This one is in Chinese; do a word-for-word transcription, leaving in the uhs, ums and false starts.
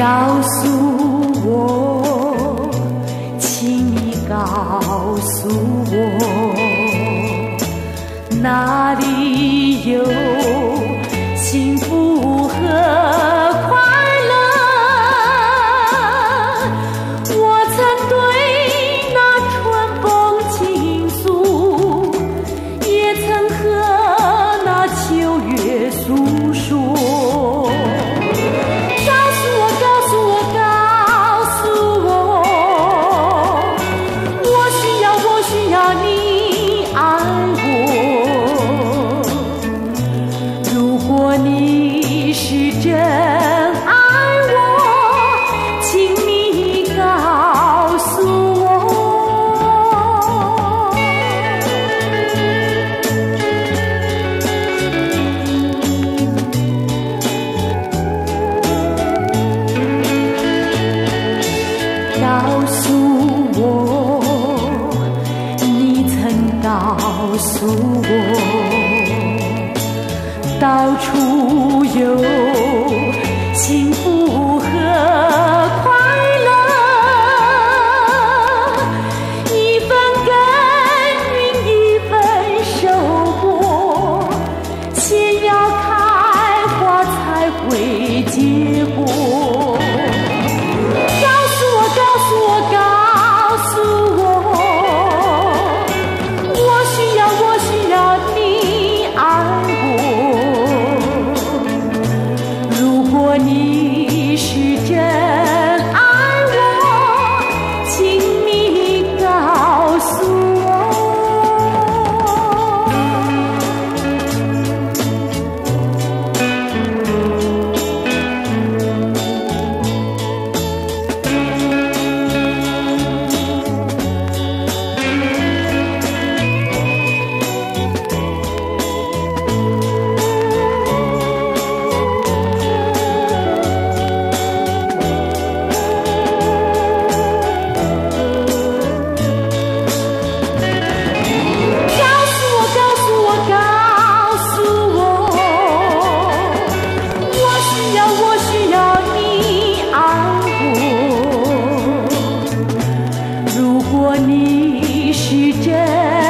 告诉我，请你告诉我，哪里有幸福和快乐？我曾对那春风倾诉，也曾和那秋月诉说。你是真爱我，请你告诉我。告诉我，你曾告诉我，到处有幸福和快乐，一分耕耘一分收获，先要开花才会结果。告诉我，告诉我，告诉我，我需要，我需要你爱我。如果你是真爱我，请你告诉我。如果你是真